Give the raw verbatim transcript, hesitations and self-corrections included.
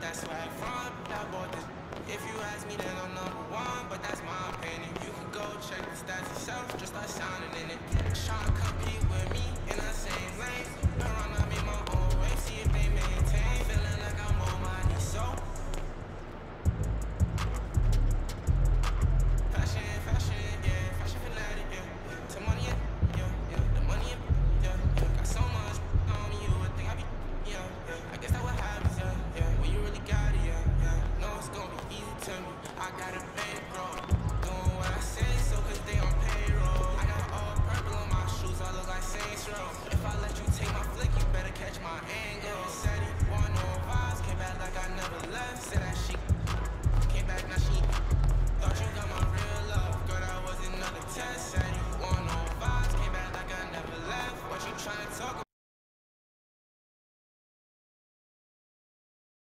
that swag from that boy. If you ask me, then I'm number one, but that's my opinion. You could go check the stats yourself, just start sounding in it. Tryna compete with me in the same lane.